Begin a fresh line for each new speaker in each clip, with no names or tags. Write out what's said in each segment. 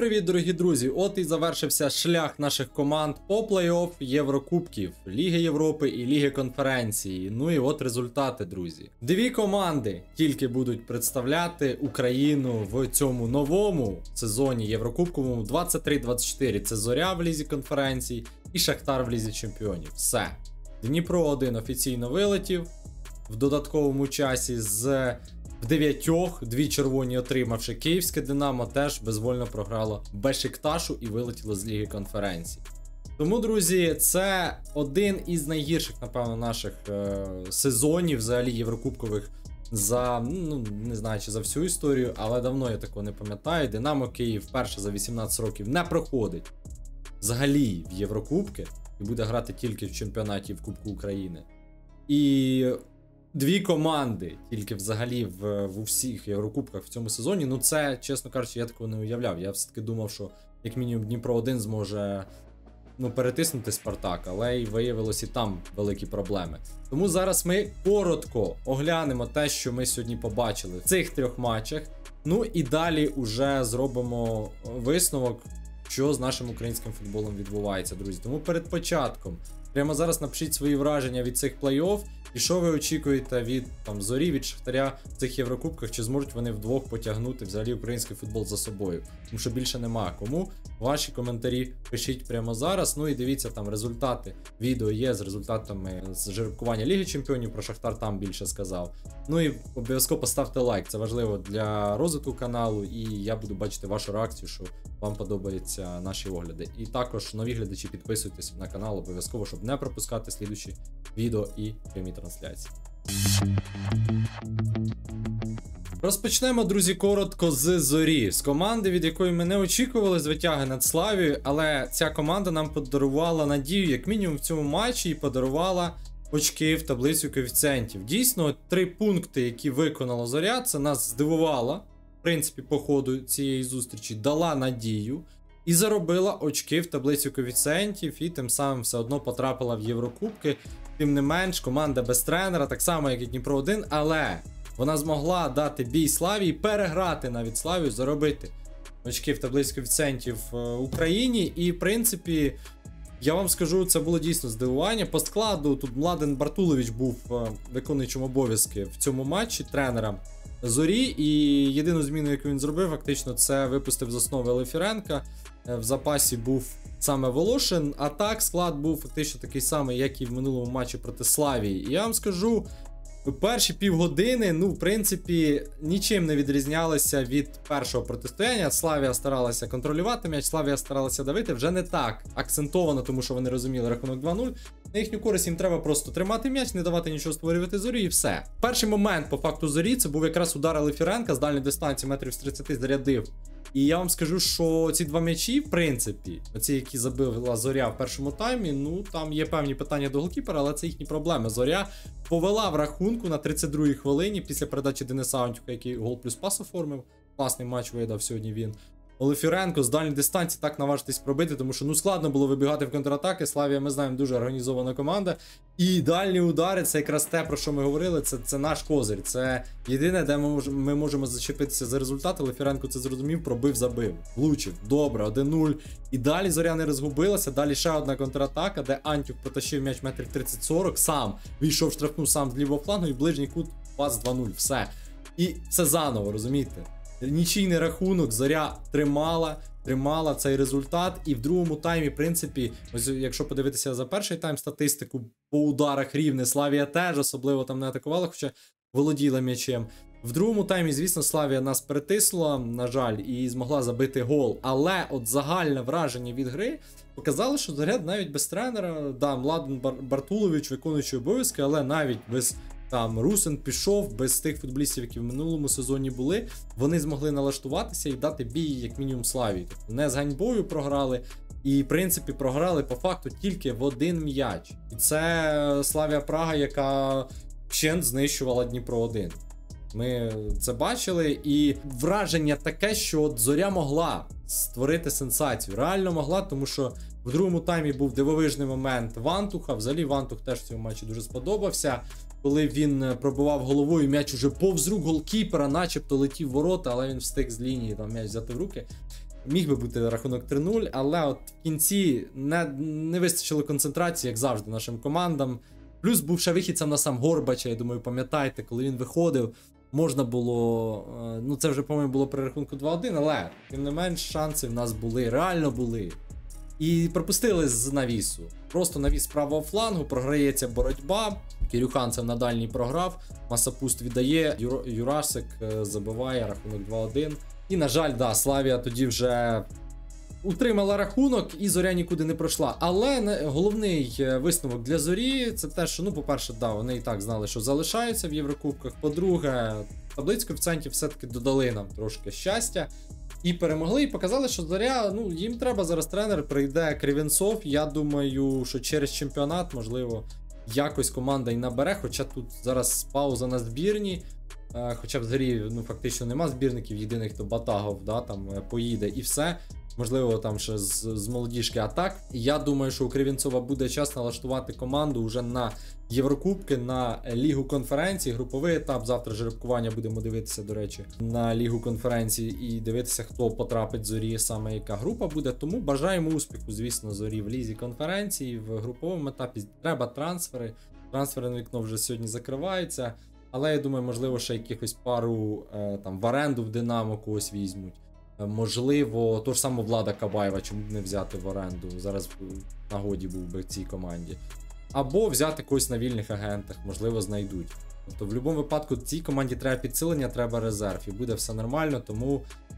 привіт, дорогі друзі! От і завершився шлях наших команд по плей-офф Єврокубків, Ліги Європи і Ліги Конференції. Ну і от результати, друзі. Дві команди тільки будуть представляти Україну в цьому новому сезоні Єврокубковому 23-24. Це Зоря в Лізі Конференції і Шахтар в Лізі Чемпіонів. Все. Дніпро 1 офіційно вилетів в додатковому часі з 9, 2 червоні отримавши. Київське Динамо теж безвольно програло Бешикташу і вилетіло з Ліги Конференції. Тому, друзі, це один із найгірших, напевно, наших сезонів взагалі єврокубкових за, не знаю, чи за всю історію, але давно я такого не пам'ятаю. Динамо Київ вперше за 18 років не проходить взагалі в Єврокубки і буде грати тільки в чемпіонаті в Кубку України. І дві команди тільки взагалі в усіх Єврокубках в цьому сезоні. Ну це, чесно кажучи, я такого не уявляв. Я все-таки думав, що як мінімум Дніпро 1 зможе перетиснути Спартак, але й виявилось і там великі проблеми. Тому зараз ми коротко оглянемо те, що ми сьогодні побачили в цих трьох матчах. Ну і далі уже зробимо висновок, що з нашим українським футболом відбувається, друзі. Тому перед початком прямо зараз напишіть свої враження від цих плей-офф. І що ви очікуєте від Зорі, від Шахтаря в цих Єврокубках? Чи зможуть вони вдвох потягнути взагалі український футбол за собою? Тому що більше нема кому. Ваші коментарі пишіть прямо зараз. Ну і дивіться, там результати. Відео є з результатами з жеребкування Ліги Чемпіонів. Про Шахтар там більше сказав. Ну і обов'язково поставте лайк. Це важливо для розвитку каналу. І я буду бачити вашу реакцію, що вам подобаються наші огляди. І також нові глядачі, підписуйтесь на канал обов'язково, щоб не пропускати слідучі відео і прямі трансляції. Розпочнемо, друзі, коротко з Зорі. З команди, від якої ми не очікували звитяги над Славією, але ця команда нам подарувала надію, як мінімум в цьому матчі, і подарувала очки в таблицю коефіцієнтів. Дійсно, 3 пункти, які виконала Зоря, це нас здивувало, в принципі, по ходу цієї зустрічі, дала надію і заробила очки в таблицю коефіцієнтів, і тим самим все одно потрапила в Єврокубки. Тим не менш, команда без тренера, так само, як і Дніпро 1, але вона змогла дати бій Славії, переграти навіть Славію, заробити очки в таблиці коефіцієнтів в Україні. І, в принципі, я вам скажу, це було дійсно здивування. По складу тут Младен Бартулович був виконуючим обов'язки в цьому матчі тренера Зорі. І єдину зміну, яку він зробив, фактично, це випустив з основи Лефіренка. В запасі був саме Волошин, а так склад був фактично такий самий, як і в минулому матчі проти Славії. І я вам скажу, перші півгодини, в принципі, нічим не відрізнялися від першого протистояння. Славія старалася контролювати м'яч, Славія старалася давити, вже не так акцентовано, тому що вони розуміли рахунок 2-0. На їхню користь їм треба просто тримати м'яч, не давати нічого створювати Зорі і все. Перший момент по факту Зорі, це був якраз удар Лефіренка з дальньої дистанції метрів з 30 зарядив. І я вам скажу, що ці два м'ячі, в принципі, оці, які забила Зоря в першому таймі, там є певні питання до голкіпера, але це їхні проблеми. Зоря повела в рахунку на 32-й хвилині після передачі Дениса Антюха, який гол плюс пас оформив. Класний матч видав сьогодні він. Олефіренко з дальньої дистанції так наважитись пробити, тому що складно було вибігати в контратаки. Славія, ми знаємо, дуже організована команда. І дальні удари, це якраз те, про що ми говорили, це наш козир. Це єдине, де ми можемо зачепитися за результати. Олефіренко це зрозумів, пробив, забив. Влучив, добре, 1-0. І далі Зоря не розгубилася, далі ще одна контратака, де Антюх потащив м'яч метрів 30-40, сам війшов штрафну сам з лівого флангу і ближній кут пас 2-0, все. І все заново, розумієте? Нічийний рахунок, Зоря тримала цей результат. І в другому таймі, в принципі, ось якщо подивитися за перший тайм статистику, по ударах рівне, Славія теж особливо там не атакувала, хоча володіла м'ячем. В другому таймі, звісно, Славія нас перетисла, на жаль, і змогла забити гол. Але от загальне враження від гри показало, що Зоря навіть без тренера, Младен Бартулович виконуючий обов'язки, але навіть без Русин пішов, без тих футболістів, які в минулому сезоні були, вони змогли налаштуватися і дати бій, як мінімум, Славії. Тобто не з ганьбою програли, і, в принципі, програли по факту тільки в один м'яч. І це Славія Прага, яка вщент знищувала Дніпро 1. Ми це бачили, і враження таке, що от Зоря могла створити сенсацію. Реально могла, тому що в другому таймі був дивовижний момент Вантуха. Взагалі Вантух теж в цьому матчі дуже сподобався. Коли він пробивав головою, м'яч уже повз рук голкіпера, начебто летів в ворота, але він встиг з лінії там м'яч взяти в руки. Міг би бути рахунок 3-0, але от в кінці не вистачило концентрації, як завжди, нашим командам. Плюс був ще вихід сам на сам Горбача, я думаю, пам'ятаєте, коли він виходив, можна було, ну це вже, по-моєму, було при рахунку 2-1, але, тим не менш, шанси в нас були, реально були. І пропустили з навісу. Просто навіс з правого флангу, програється боротьба, Кирюханцев на дальній програв, Масапуст віддає, Юрасик забиває, рахунок 2-1. І, на жаль, да, Славія тоді вже утримала рахунок і Зоря нікуди не пройшла. Але головний висновок для Зорі це те, що, ну, по-перше, да, вони і так знали, що залишаються в Єврокубках. По-друге, таблицю коефіцієнтів все-таки додали нам трошки щастя. І перемогли, і показали, що Зоря, ну, їм треба зараз тренер, прийде Кривенцов. Я думаю, що через чемпіонат, можливо, якось команда і набере, хоча тут зараз пауза на збірні. Хоча в Зорі, ну, фактично нема збірників, єдиний, хто Батагов, да, там поїде і все. Можливо, там ще з молодіжки, а так. Я думаю, що у Кривенцова буде час налаштувати команду вже на Єврокубки, на Лігу конференцій, груповий етап. Завтра жеребкування будемо дивитися, до речі, на Лігу конференцій і дивитися, хто потрапить Зорі, саме яка група буде. Тому бажаємо успіху, звісно, Зорі в Лізі конференцій. В груповому етапі треба трансфери. Трансферне вікно вже сьогодні закривається. Але я думаю, можливо, ще якихось пару там в оренду в Динамо когось візьмуть. Можливо, то ж саме Влада Кабаєва, чому б не взяти в оренду, зараз в нагоді був би в цій команді. Або взяти когось на вільних агентах, можливо, знайдуть. Тобто в будь-якому випадку цій команді треба підсилення, треба резерв, і буде все нормально, тому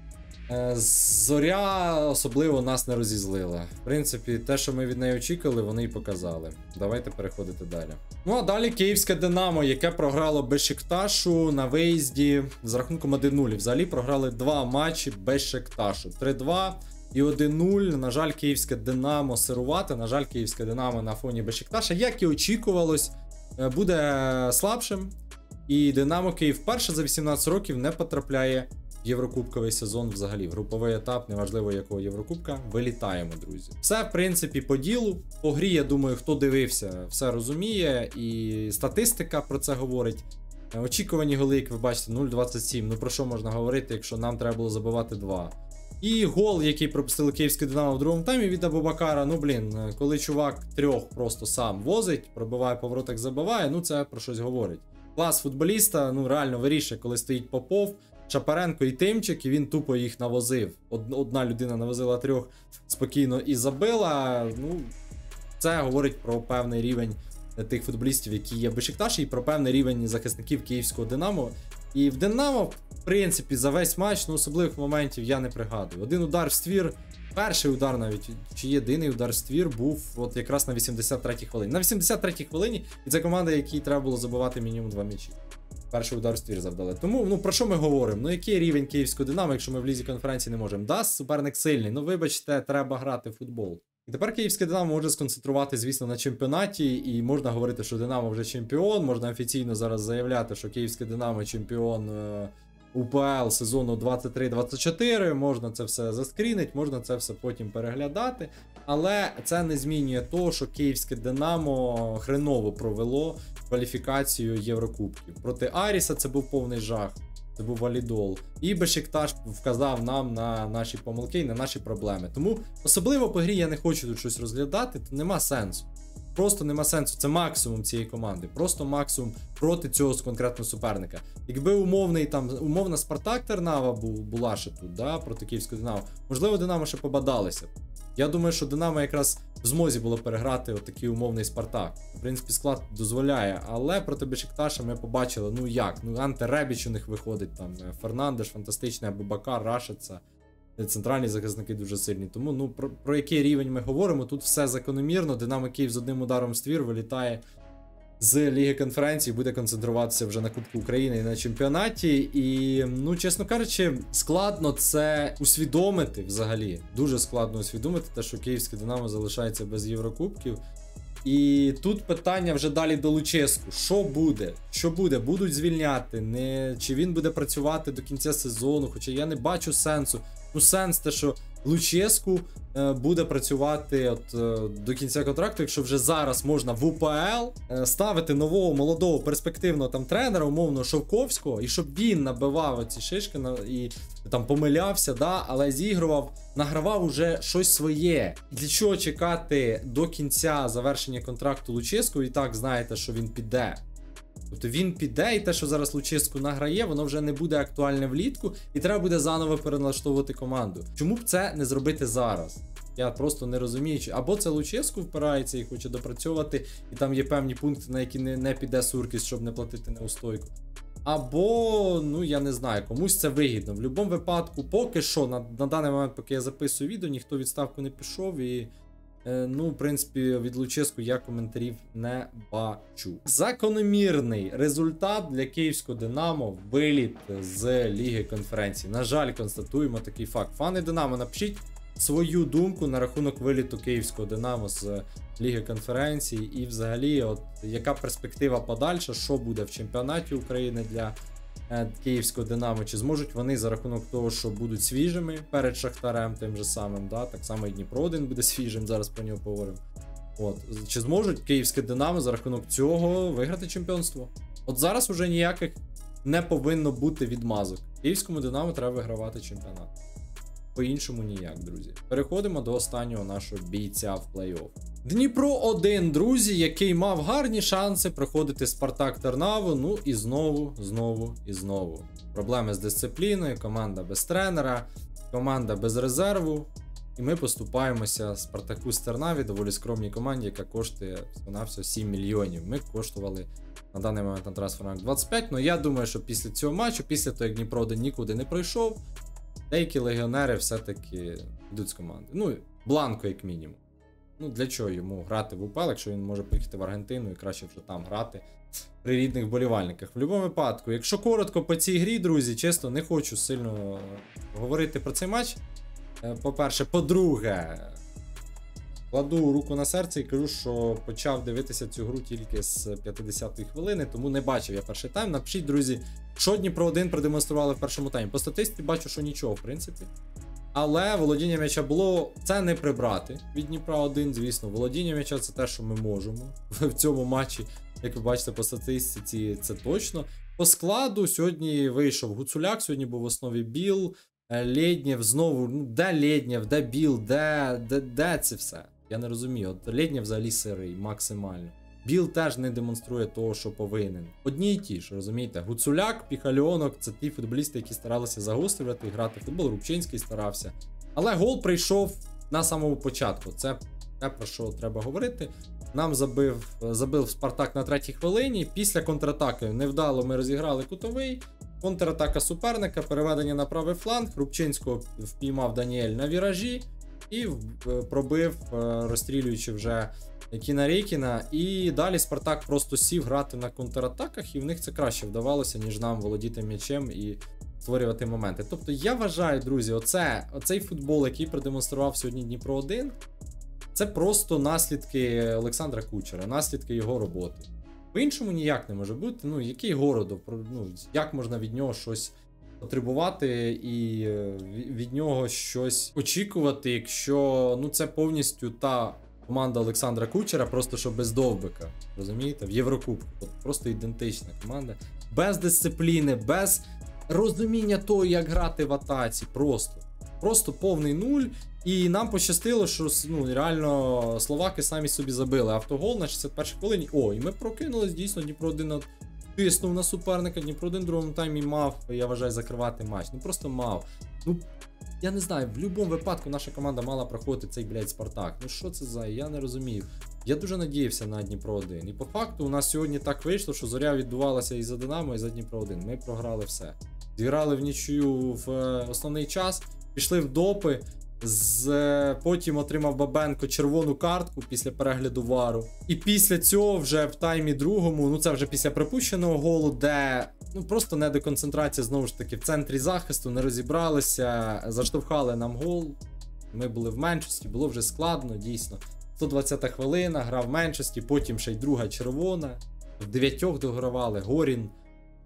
Зоря особливо нас не розізлила. В принципі, те, що ми від неї очікували, вони і показали. Давайте переходити далі. Ну а далі Київське Динамо, яке програло Бешикташу на виїзді з рахунком 1-0. Взагалі програли 2 матчі Бешикташу. 3-2 і 1-0. На жаль, Київське Динамо сирувати. На жаль, Київське Динамо на фоні Бешикташа, як і очікувалось, буде слабшим. І Динамо Київ вперше за 18 років не потрапляє Єврокубковий сезон взагалі. В груповий етап, неважливо якого Єврокубка, вилітаємо, друзі. Все, в принципі, по ділу. По грі, я думаю, хто дивився, все розуміє. І статистика про це говорить. Очікувані голи, як ви бачите, 0,27. Ну про що можна говорити, якщо нам треба було забивати 2. І гол, який пропустили Київське Динамо в другому таймі від Абубакара. Ну, блін, коли чувак 3 просто сам возить, пробиває повороток, забиває, ну це про щось говорить. Клас футболіста, ну реально вирішує, коли стоїть Попов, Шапаренко і Тимчик, і він тупо їх навозив. Одна людина навозила 3 спокійно і забила. Ну, це говорить про певний рівень тих футболістів, які є в Бешикташі, і про певний рівень захисників Київського Динамо. І в Динамо, в принципі, за весь матч, ну, особливих моментів я не пригадую. Один удар в ствір, перший удар навіть, чи єдиний удар в ствір був от якраз на 83-й хвилині. На 83-й хвилині, і це команда, якій треба було забивати мінімум 2 м'ячі. Перший удар в ствір завдали. Тому, ну, про що ми говоримо? Ну, який рівень Київського Динамо, якщо ми в Лізі конференції не можемо? Да, суперник сильний, ну, вибачте, треба грати в футбол. І тепер Київське Динамо може сконцентрувати, звісно, на чемпіонаті, і можна говорити, що Динамо вже чемпіон, можна офіційно зараз заявляти, що Київське Динамо чемпіон УПЛ сезону 23-24, можна це все заскрінити, можна це все потім переглядати, але це не змінює того, що Київське Динамо хреново провело кваліфікацію Єврокубків. Проти Аріса це був повний жах. Це був валідол. І Бешикташ вказав нам на наші помилки і на наші проблеми. Тому особливо по грі я не хочу тут щось розглядати, то нема сенсу. Просто нема сенсу. Це максимум цієї команди. Просто максимум проти цього конкретного суперника. Якби умовна Спартак Тернава була ще тут, да, проти Київського Динамо, можливо, Динамо ще побадалися. Я думаю, що Динамо якраз в змозі було переграти отакий умовний Спартак. В принципі, склад дозволяє, але проти Бешикташа ми побачили, ну як, ну Анте-Ребіч у них виходить, там Фернандеш фантастичний, Абубакар, Рашица, центральні захисники дуже сильні. Тому, ну, про який рівень ми говоримо, тут все закономірно, Динамо Київ з одним ударом в ствір вилітає з Ліги конференції, буде концентруватися вже на Кубку України і на чемпіонаті. І, ну, чесно кажучи, складно це усвідомити взагалі. Дуже складно усвідомити те, що Київське Динамо залишається без Єврокубків. І тут питання вже далі до Луческу. Що буде? Що буде? Будуть звільняти? Чи він буде працювати до кінця сезону? Хоча я не бачу сенсу. Ну, сенс те, що Луческу буде працювати до кінця контракту, якщо вже зараз можна в УПЛ ставити нового, молодого, перспективного там тренера, умовно Шовковського, і щоб він набивав оці шишки і там помилявся, да, але награвав уже щось своє. Для чого чекати до кінця завершення контракту Луческу, і так знаєте, що він піде. Тобто він піде, і те, що зараз Луческу награє, воно вже не буде актуальне влітку, і треба буде заново переналаштовувати команду. Чому б це не зробити зараз? Я просто не розумію. Або це Луческу впирається і хоче допрацьовувати, і там є певні пункти, на які не піде Суркіс, щоб не платити неустойку. Або, ну я не знаю, комусь це вигідно. В будь-якому випадку, поки що, на даний момент, поки я записую відео, ніхто в відставку не пішов і... Ну, в принципі, від Луческу я коментарів не бачу. Закономірний результат для київського Динамо – виліт з Ліги Конференції. На жаль, констатуємо такий факт. Фани Динамо, напишіть свою думку на рахунок виліту київського Динамо з Ліги Конференції. І взагалі, яка перспектива подальша, що буде в чемпіонаті України для київського Динамо, чи зможуть вони за рахунок того, що будуть свіжими перед Шахтарем тим же самим, да? Так само і Дніпро 1 буде свіжим, зараз про нього поговоримо. Чи зможуть київське Динамо за рахунок цього виграти чемпіонство? Зараз уже ніяких не повинно бути відмазок. Київському Динамо треба вигравати чемпіонат. По-іншому ніяк, друзі. Переходимо до останнього нашого бійця в плей-офф. Дніпро 1, друзі, який мав гарні шанси проходити Спартак Тернаву, ну і знову. Проблеми з дисципліною, команда без тренера, команда без резерву. І ми поступаємося Спартаку з Тернаві, доволі скромній команді, яка коштує всього 7 мільйонів. Ми коштували на даний момент на трансферах 25, але я думаю, що після цього матчу, після того, як Дніпро 1 нікуди не пройшов, деякі легіонери все-таки йдуть з команди. Ну, Бланко як мінімум. Ну, для чого йому грати в УПЛ, якщо він може поїхати в Аргентину і краще вже там грати при рідних вболівальниках. В будь-якому випадку, якщо коротко по цій грі, друзі, чесно, не хочу сильно говорити про цей матч. По-перше. По-друге, кладу руку на серце і кажу, що почав дивитися цю гру тільки з 50-ї хвилини, тому не бачив я перший тайм. Напишіть, друзі, що Дніпро 1 продемонстрували в першому таймі. По статистиці бачу, що нічого, в принципі. Але володіння м'яча було, це не прибрати від Дніпра 1, звісно. Володіння м'яча це те, що ми можемо в цьому матчі. Як ви бачите по статистиці, це точно. По складу сьогодні вийшов Гуцуляк, сьогодні був в основі Біл, Лєднєв знову, ну де Лєднєв, де Біл, де це все? Я не розумію, Лєднєв взагалі сирий, максимально. Біл теж не демонструє того, що повинен. Одні й ті ж, розумієте? Гуцуляк, Піхальонок – це ті футболісти, які старалися загострювати, грати в футбол. Рубчинський старався. Але гол прийшов на самому початку. Це те, про що треба говорити. Нам забив Спартак на 3-й хвилині. Після контратаки невдало ми розіграли кутовий. Контратака суперника, переведення на правий фланг. Рубчинського впіймав Даніель на віражі і пробив, розстрілюючи вже Кіна Рейкіна. І далі Спартак просто сів грати на контратаках, і в них це краще вдавалося, ніж нам володіти м'ячем і створювати моменти. Тобто я вважаю, друзі, оцей футбол, який продемонстрував сьогодні Дніпро 1, це просто наслідки Олександра Кучера, наслідки його роботи. По-іншому ніяк не може бути. Ну, який Городов? Ну, як можна від нього щось потребувати і від нього щось очікувати, якщо це повністю та команда Олександра Кучера, просто що без Довбика, розумієте, в Єврокубку. Просто ідентична команда. Без дисципліни, без розуміння того, як грати в атаці. Просто повний нуль. І нам пощастило, що реально словаки самі собі забили автогол на 61-й хвилині. І ми прокинулись, дійсно, Дніпро 1 тиснув на суперника, Дніпро 1 в другому таймі мав, я вважаю, закривати матч. Просто мав. Я не знаю, в будь-якому випадку наша команда мала проходити цей, Спартак. Що це за, я не розумію. Я дуже надіявся на Дніпро 1. І по факту у нас сьогодні так вийшло, що Зоря відбувалася і за Динамо, і за Дніпро 1. Ми програли все. Зіграли в нічию в основний час, пішли в допи. Потім отримав Бабенко червону картку після перегляду вару. І після цього вже в таймі другому, це вже після пропущеного голу, де просто недоконцентрація, знову ж таки, в центрі захисту, не розібралися, заштовхали нам гол. Ми були в меншості, було вже складно, дійсно. 120-та хвилина, гра в меншості, потім ще й друга червона. В 9 догравали, Горін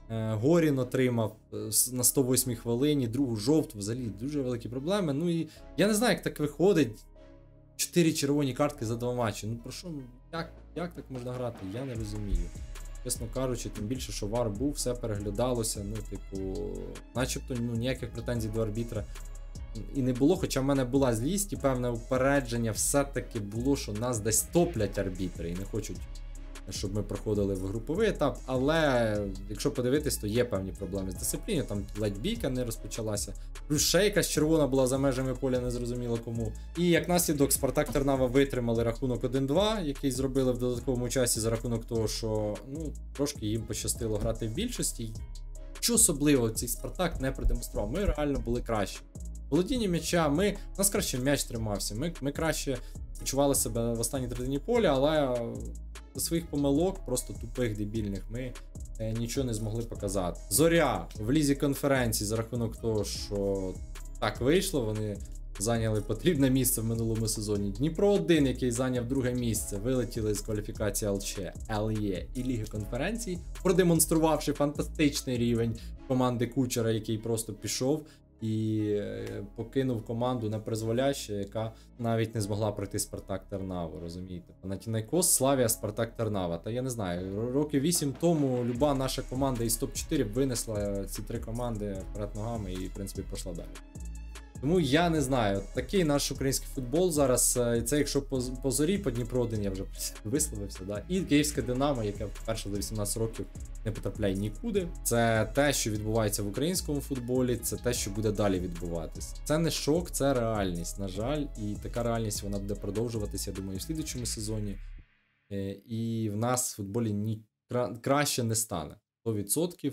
Горін отримав на 108-й хвилині, другу жовту, взагалі дуже великі проблеми. Ну і я не знаю, як так виходить. 4 червоні картки за 2 матчі. Ну про що, як так можна грати? Я не розумію. Чесно кажучи, тим більше, що вар був, все переглядалося, ну, типу, начебто, ну, ніяких претензій до арбітра і не було, хоча в мене була злість і певне упередження все-таки було, що нас десь топлять арбітри і не хочуть, щоб ми проходили в груповий етап, але якщо подивитись, то є певні проблеми з дисципліною, там ледь бійка не розпочалася, плюс ще якась червона була за межами поля, не зрозуміло кому. І як наслідок Спартак Тернава витримали рахунок 1-2, який зробили в додатковому часі за рахунок того, що ну, трошки їм пощастило грати в більшості. Що особливо цей Спартак не продемонстрував, ми реально були кращі. Володіння м'яча, у нас краще м'яч тримався, ми краще почували себе в останній третині поля, але до своїх помилок, просто тупих, дебільних, ми нічого не змогли показати. Зоря в лізі конференції за рахунок того, що так вийшло, вони зайняли потрібне місце в минулому сезоні. Дніпро-1, який зайняв друге місце, вилетіли з кваліфікації ЛЄ і Ліги конференцій, продемонструвавши фантастичний рівень команди Кучера, який просто пішов і покинув команду непризволяще, яка навіть не змогла пройти Спартак Тернаву, розумієте? Панатінайкос, Славія, Спартак Тернава. Та я не знаю, років 8 тому люба наша команда із топ-4 винесла ці 3 команди вперед ногами і, в принципі, пройшла далі. Тому я не знаю, такий наш український футбол зараз, це якщо по Зорі, по Дніпро-1 я вже висловився, да? І Київське Динамо, яке вперше за 18 років не потрапляє нікуди. Це те, що відбувається в українському футболі, це те, що буде далі відбуватись. Це не шок, це реальність, на жаль, і така реальність вона буде продовжуватися, я думаю, в слідчому сезоні. І в нас в футболі краще не стане. 100%.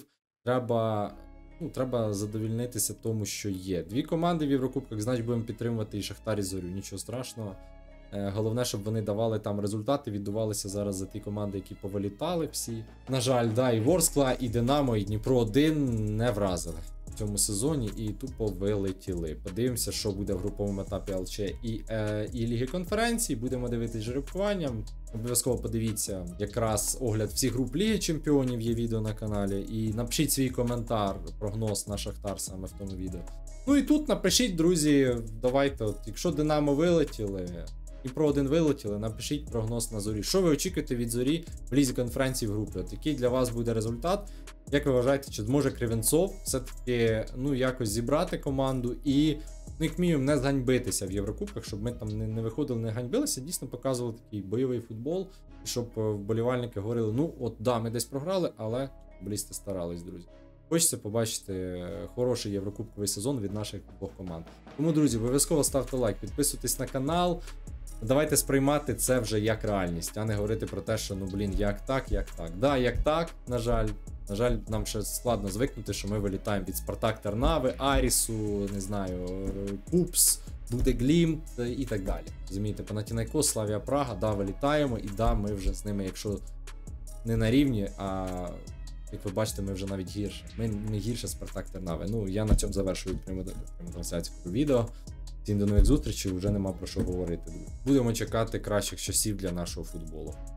Треба задовільнитися тому, що є. 2 команди в Єврокубках, значить будемо підтримувати і Шахтар, і Зорю. Нічого страшного. Головне, щоб вони давали там результати, віддувалися зараз за ті команди, які повилітали всі. На жаль, да, і Ворскла, і Динамо, і Дніпро-1 не вразили в цьому сезоні і тупо вилетіли. Подивимося, що буде в груповому етапі ЛЧ і Ліги конференції. Будемо дивитись жеребкуванням. Обов'язково подивіться якраз огляд всіх груп Ліги Чемпіонів, є відео на каналі. І напишіть свій коментар, прогноз на Шахтар саме в тому відео. Ну і тут напишіть, друзі, давайте, якщо Динамо вилетіли, Дніпро-1 вилетіли, напишіть прогноз на Зорі. Що ви очікуєте від Зорі в Лізі конференції в групі? Який для вас буде результат? Як ви вважаєте, чи зможе Кривенцов все-таки, якось зібрати команду і, як мінімум, не зганьбитися в Єврокубках, щоб ми там не виходили, не ганьбилися, дійсно показували такий бойовий футбол, і щоб вболівальники говорили, ми десь програли, але футболісти старались, друзі. Хочеться побачити хороший єврокубковий сезон від наших 2 команд. Тому, друзі, обов'язково ставте лайк, підписуйтесь на канал. Давайте сприймати це вже як реальність, а не говорити про те, що, як так, як так. Да, як так, на жаль, нам ще складно звикнути, що ми вилітаємо від Спартак Тернави, Арісу, не знаю, Купс, буде Глімт і так далі. Розумієте, Панатінайкос, Славія Прага, да, вилітаємо, і да, ми вже з ними, якщо не на рівні, а як ви бачите, ми вже навіть гірше. Ми не гірше Спартак Тернави. Я на цьому завершую пряму трансляцію відео. Всім до нових зустрічей, вже нема про що говорити. Будемо чекати кращих часів для нашого футболу.